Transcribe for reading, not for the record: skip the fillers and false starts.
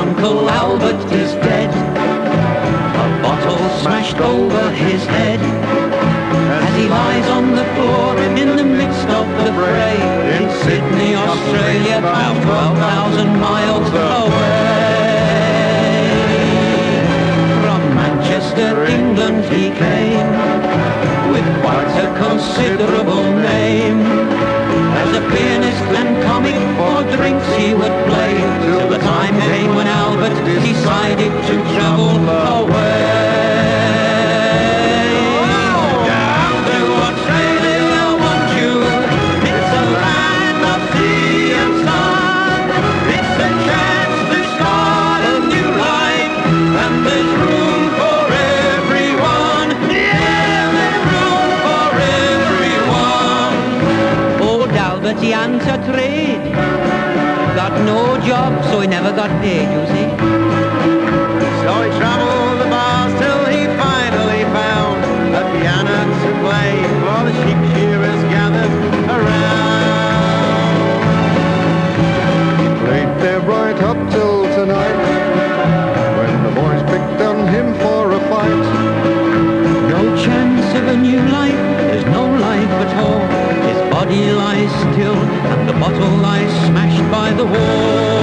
Uncle Albert is dead, a bottle smashed over his head, as he lies on the floor in the midst of the fray, in Sydney, Australia, about 12,000 miles away. From Manchester, England he came, with quite a considerable name. As a pianist and comic, for drinks he would play, till the time came when Albert decided to travel away. Down to Australia, won't you? It's a land of sea and sun. It's a chance to start a new life, and there's room for everyone. Yeah, there's room for everyone. Old Albert, he hadn't a trade, got no job, so he never got paid, you see. So he travelled the bars till he finally found a piano to play for the sheep shearers gathered around. He played there right up till tonight, when the boys picked on him for a fight. No chance of a new life, there's no life at all. His body lies still, and the bottle lies smashed by the wall.